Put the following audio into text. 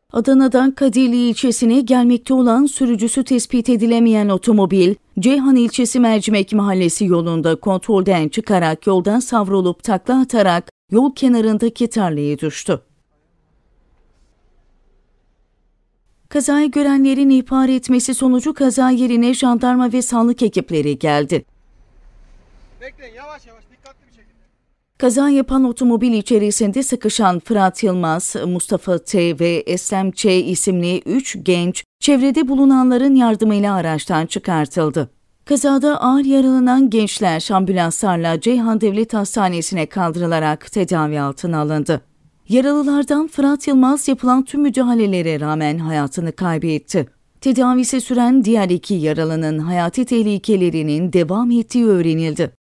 Adana'dan Kadirli ilçesine gelmekte olan sürücüsü tespit edilemeyen otomobil, Ceyhan ilçesi Mercimek Mahallesi yolunda kontrolden çıkarak yoldan savrulup takla atarak yol kenarındaki tarlaya düştü. Kazayı görenlerin ihbar etmesi sonucu kaza yerine jandarma ve sağlık ekipleri geldi. Bekleyin, yavaş yavaş, dikkatli bir şekilde. Kaza yapan otomobil içerisinde sıkışan Fırat Yılmaz, Mustafa T ve Eslem Ç isimli 3 genç, çevrede bulunanların yardımıyla araçtan çıkartıldı. Kazada ağır yaralanan gençler ambulanslarla Ceyhan Devlet Hastanesi'ne kaldırılarak tedavi altına alındı. Yaralılardan Fırat Yılmaz yapılan tüm müdahalelere rağmen hayatını kaybetti. Tedavisi süren diğer 2 yaralının hayati tehlikelerinin devam ettiği öğrenildi.